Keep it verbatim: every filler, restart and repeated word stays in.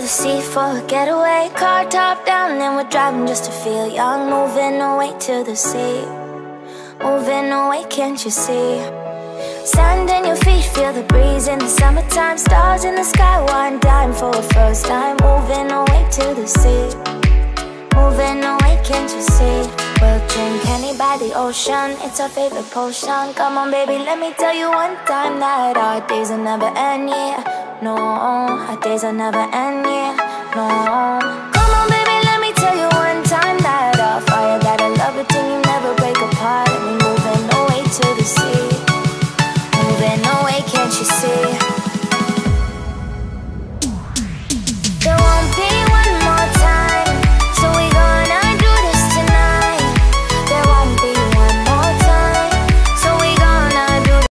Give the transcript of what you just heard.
the sea for a getaway. Car top down and we're driving just to feel young. Moving away to the sea, moving away, can't you see? Sand in your feet, feel the breeze in the summertime. Stars in the sky, one dime for a first time. Moving away to the sea, moving away, can't you see? We'll drink honey by the ocean, it's our favorite potion. Come on baby, let me tell you one time that our days will never end, yeah. No, our days will never end, yeah. No.